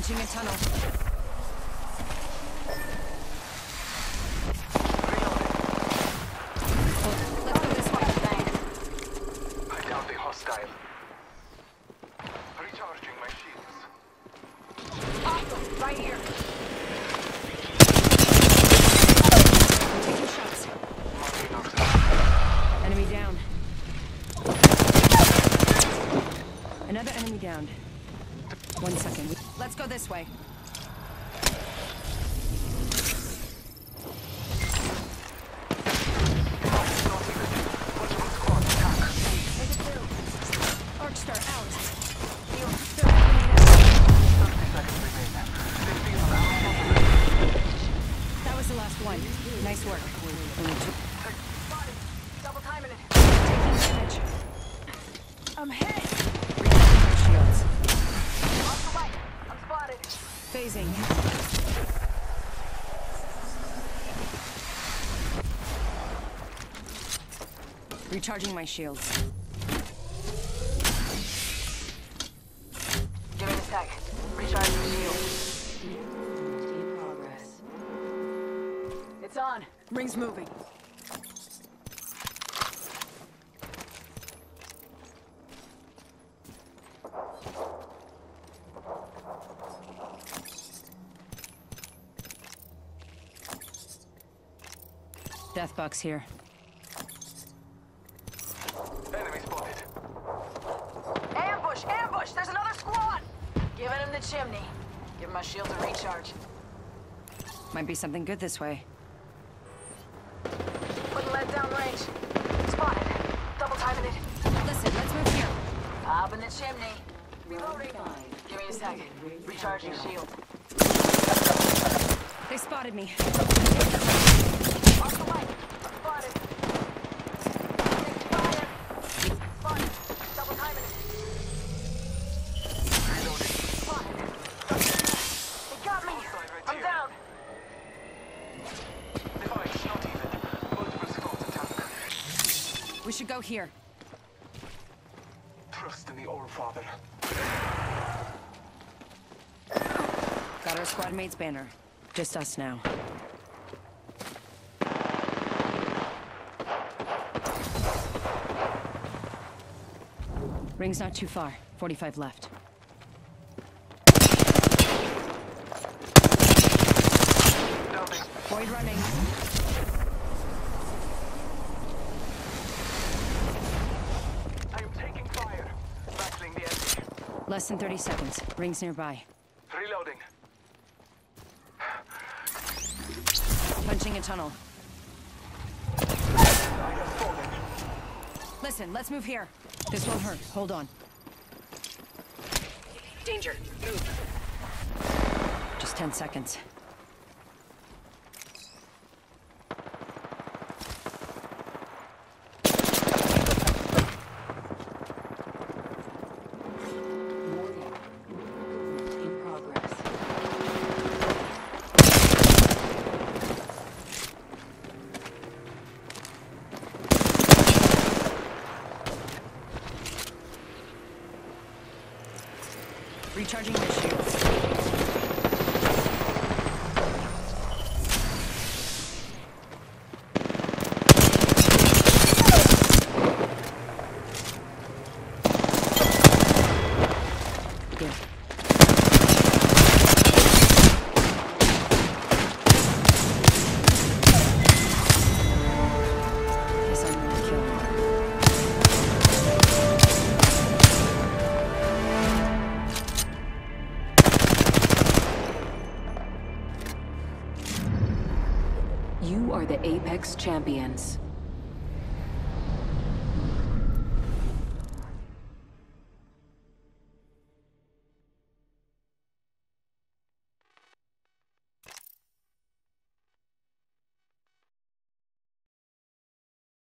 Punching a tunnel. Let's go this way. I downed the hostile. Recharging my shields. Awesome, right here. Taking shots. Marking our spot. Enemy down. Another enemy downed. 1 second. Let's go this way. Arcstar out. 30 seconds remain. That was the last one. Nice work. Only two. Double timing it. Taking damage. I'm hit. Recharging my shields. Off the way. I'm spotted. Phasing. Recharging my shields. Give me a sec. Recharge the shield. In progress. It's on. Ring's moving. Death box here. Enemy spotted. Ambush! Ambush! There's another squad! Giving him the chimney. Give my shield a recharge. Might be something good this way. Putting lead down range. Spotted. Double timing it. Listen, let's move here. Pop in the chimney. Reloading. Give me a sec. Recharging shield. They spotted me. Off the way. I'm spotted. Taking fire. Spotted. Double timing it. Reloading. Spotted. It got me. I'm down. Device not even. Multiple squads attack. We should go here. Trust in the All-Father. Got our squad mate's banner. Just us now. Ring's not too far. 45 left. Doubting. Void running. I am taking fire. Battling the enemy. Less than 30 seconds. Ring's nearby. Reloading. Punching a tunnel. I have fallen. Listen, let's move here. This won't hurt. Hold on. Danger. Move. Just 10 seconds. In progress. Recharging my shields. Good. Guess I'm gonna kill him. You are the Apex Champions.